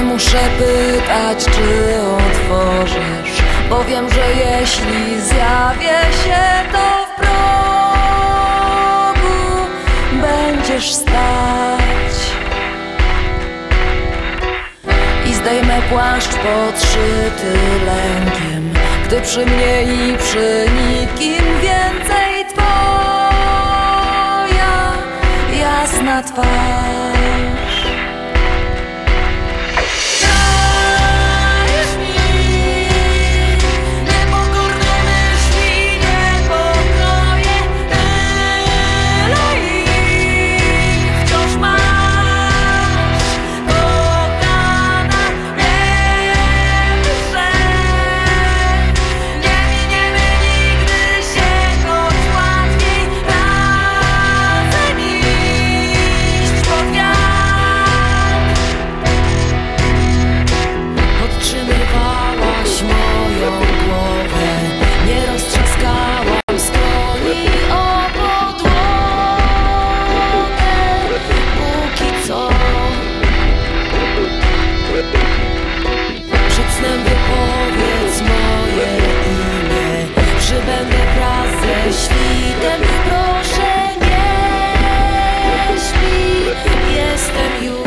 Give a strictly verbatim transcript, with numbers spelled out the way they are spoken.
muszę pytać, czy otworzysz, bo wiem, że jeśli zjawię się, to w progu będziesz stać. I zdejmę płaszcz podszyty lękiem, gdy przy mnie i przy nikim więcej twoja jasna twarz. Przybędę wraz ze świtem, proszę nie śpi, jestem już.